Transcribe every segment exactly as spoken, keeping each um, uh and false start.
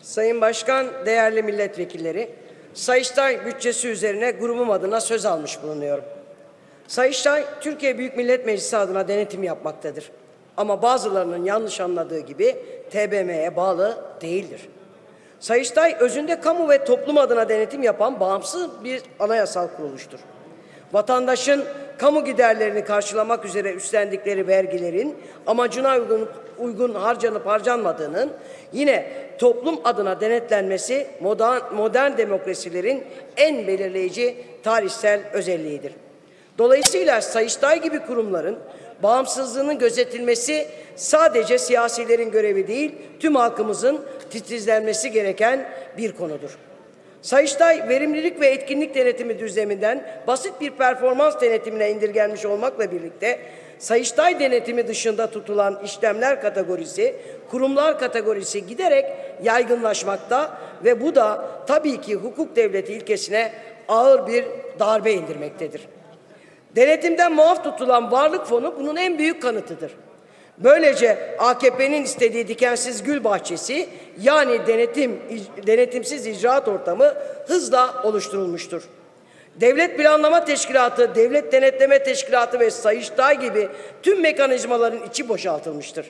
Sayın Başkan, değerli milletvekilleri, Sayıştay bütçesi üzerine grubum adına söz almış bulunuyorum. Sayıştay, Türkiye Büyük Millet Meclisi adına denetim yapmaktadır. Ama bazılarının yanlış anladığı gibi T B M M'ye bağlı değildir. Sayıştay, özünde kamu ve toplum adına denetim yapan bağımsız bir anayasal kuruluştur. Vatandaşın kamu giderlerini karşılamak üzere üstlendikleri vergilerin amacına uygun, uygun harcanıp harcanmadığının, yine toplum adına denetlenmesi modern, modern demokrasilerin en belirleyici tarihsel özelliğidir. Dolayısıyla Sayıştay gibi kurumların bağımsızlığının gözetilmesi sadece siyasilerin görevi değil, tüm halkımızın titizlenmesi gereken bir konudur. Sayıştay, verimlilik ve etkinlik denetimi düzleminden basit bir performans denetimine indirgenmiş olmakla birlikte, Sayıştay denetimi dışında tutulan işlemler kategorisi, kurumlar kategorisi giderek yaygınlaşmakta ve bu da tabii ki hukuk devleti ilkesine ağır bir darbe indirmektedir. Denetimden muaf tutulan varlık fonu bunun en büyük kanıtıdır. Böylece A K P'nin istediği dikensiz gül bahçesi, yani denetim, denetimsiz icraat ortamı hızla oluşturulmuştur. Devlet Planlama Teşkilatı, Devlet Denetleme Teşkilatı ve Sayıştay gibi tüm mekanizmaların içi boşaltılmıştır.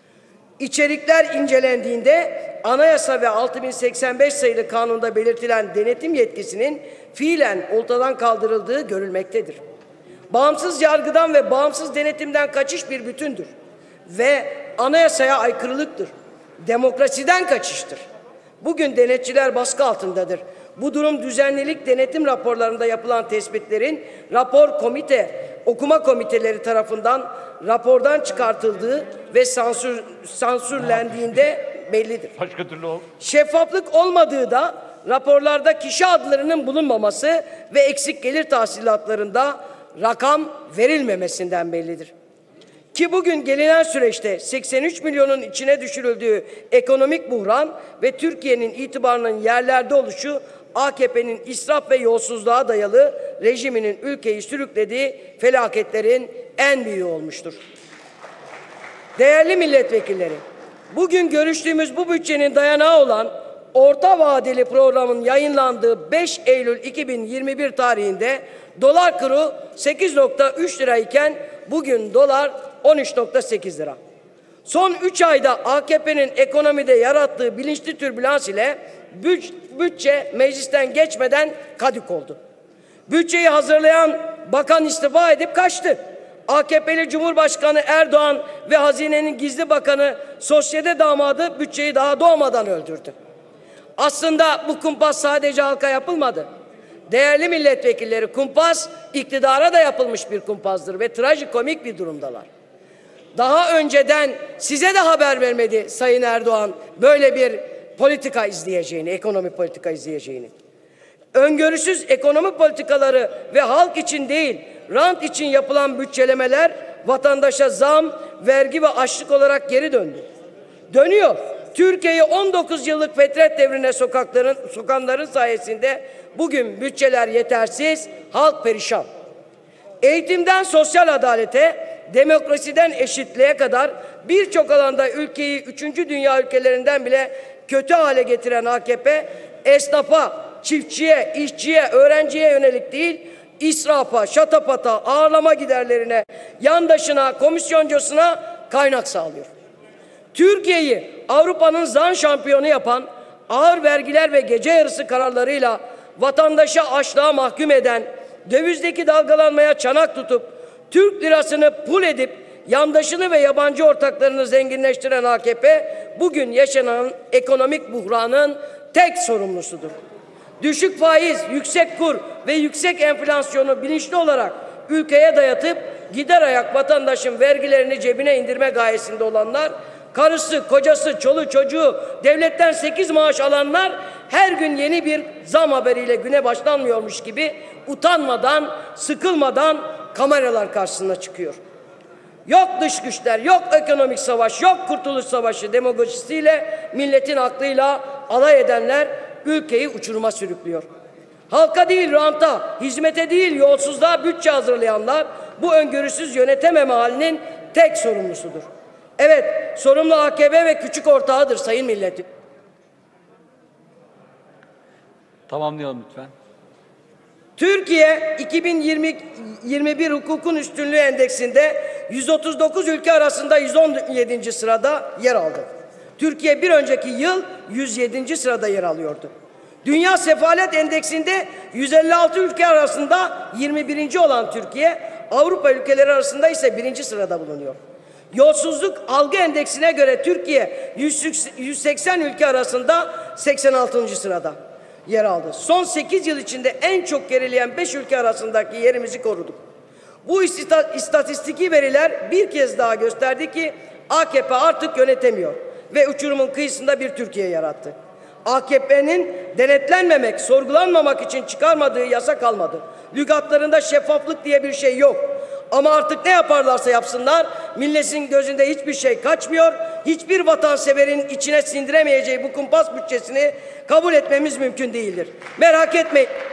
İçerikler incelendiğinde anayasa ve altı bin seksen beş sayılı kanunda belirtilen denetim yetkisinin fiilen ortadan kaldırıldığı görülmektedir. Bağımsız yargıdan ve bağımsız denetimden kaçış bir bütündür ve anayasaya aykırılıktır. Demokrasiden kaçıştır. Bugün denetçiler baskı altındadır. Bu durum düzenlilik denetim raporlarında yapılan tespitlerin rapor komite, okuma komiteleri tarafından rapordan çıkartıldığı ve sansür, sansürlendiğinde bellidir. Başka türlü ol. Şeffaflık olmadığı da raporlarda kişi adlarının bulunmaması ve eksik gelir tahsilatlarında rakam verilmemesinden bellidir. Ki bugün gelinen süreçte seksen üç milyonun içine düşürüldüğü ekonomik buhran ve Türkiye'nin itibarının yerlerde oluşu A K P'nin israf ve yolsuzluğa dayalı rejiminin ülkeyi sürüklediği felaketlerin en büyüğü olmuştur. Değerli milletvekilleri, bugün görüştüğümüz bu bütçenin dayanağı olan orta vadeli programın yayınlandığı beş Eylül iki bin yirmi bir tarihinde dolar kuru sekiz nokta üç lira iken bugün dolar on üç nokta sekiz lira. Son üç ayda A K P'nin ekonomide yarattığı bilinçli türbülans ile bütçe meclisten geçmeden kadük oldu. Bütçeyi hazırlayan bakan istifa edip kaçtı. A K P'li Cumhurbaşkanı Erdoğan ve Hazine'nin gizli bakanı sosyete damadı bütçeyi daha doğmadan öldürdü. Aslında bu kumpas sadece halka yapılmadı. Değerli milletvekilleri, kumpas iktidara da yapılmış bir kumpasdır ve trajikomik bir durumdalar. Daha önceden size de haber vermedi Sayın Erdoğan böyle bir politika izleyeceğini, ekonomi politika izleyeceğini. Öngörüsüz ekonomi politikaları ve halk için değil, rant için yapılan bütçelemeler vatandaşa zam, vergi ve açlık olarak geri döndü. Dönüyor. Türkiye'yi on dokuz yıllık fetret devrine sokakların, sokanların sayesinde bugün bütçeler yetersiz, halk perişan. Eğitimden sosyal adalete, demokrasiden eşitliğe kadar birçok alanda ülkeyi üçüncü dünya ülkelerinden bile kötü hale getiren A K P, esnafa, çiftçiye, işçiye, öğrenciye yönelik değil, israfa, şatapata, ağırlama giderlerine, yandaşına, komisyoncusuna kaynak sağlıyor. Türkiye'yi Avrupa'nın zam şampiyonu yapan, ağır vergiler ve gece yarısı kararlarıyla vatandaşa açlığa mahkum eden, dövizdeki dalgalanmaya çanak tutup, Türk lirasını pul edip, yandaşını ve yabancı ortaklarını zenginleştiren A K P, bugün yaşanan ekonomik buhranın tek sorumlusudur. Düşük faiz, yüksek kur ve yüksek enflasyonu bilinçli olarak ülkeye dayatıp, gider ayak vatandaşın vergilerini cebine indirme gayesinde olanlar, karısı, kocası, çoluğu, çocuğu, devletten sekiz maaş alanlar her gün yeni bir zam haberiyle güne başlanmıyormuş gibi utanmadan, sıkılmadan kameralar karşısına çıkıyor. Yok dış güçler, yok ekonomik savaş, yok kurtuluş savaşı demagojisiyle milletin aklıyla alay edenler ülkeyi uçuruma sürüklüyor. Halka değil ranta, hizmete değil yolsuzluğa bütçe hazırlayanlar bu öngörüsüz yönetememe halinin tek sorumlusudur. Evet, sorumlu A K P ve küçük ortağıdır sayın milletim. Tamamlayalım lütfen. Türkiye iki bin yirmi bir Hukukun Üstünlüğü Endeksinde yüz otuz dokuz ülke arasında yüz on yedinci sırada yer aldı. Türkiye bir önceki yıl yüz yedinci sırada yer alıyordu. Dünya Sefalet Endeksinde yüz elli altı ülke arasında yirmi birinci olan Türkiye, Avrupa ülkeleri arasında ise birinci sırada bulunuyor. Yolsuzluk Algı Endeksine göre Türkiye yüz seksen ülke arasında seksen altıncı sırada yer aldı. Son sekiz yıl içinde en çok gerileyen beş ülke arasındaki yerimizi koruduk. Bu istatistiki veriler bir kez daha gösterdi ki A K P artık yönetemiyor ve uçurumun kıyısında bir Türkiye yarattı. A K P'nin denetlenmemek, sorgulanmamak için çıkarmadığı yasa kalmadı. Lügatlarında şeffaflık diye bir şey yok. Ama artık ne yaparlarsa yapsınlar, milletin gözünde hiçbir şey kaçmıyor. Hiçbir vatanseverin içine sindiremeyeceği bu kumpas bütçesini kabul etmemiz mümkün değildir. Merak etmeyin.